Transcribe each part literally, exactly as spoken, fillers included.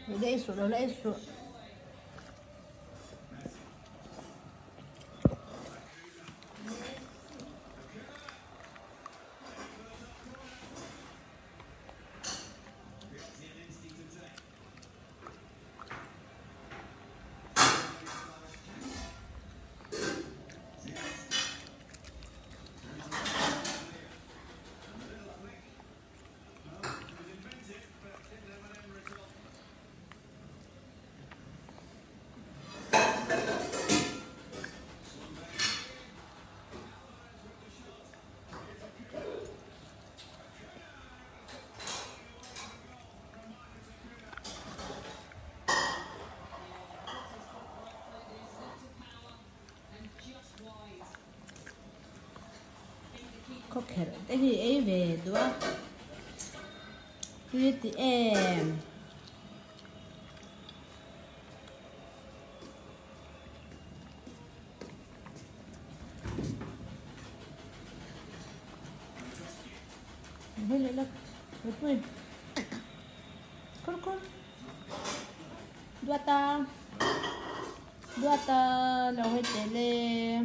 有类数，有类数。Cocker, đây ấy về đúng không? Tuyệt em. Đây là một mình. Con con. Dua ta. Dua ta là hơi tele.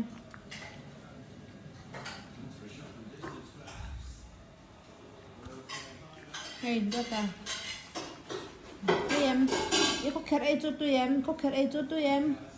Hey, dua ta. Tụi em, cái cocker ấy cho tụi em, cocker ấy cho tụi em.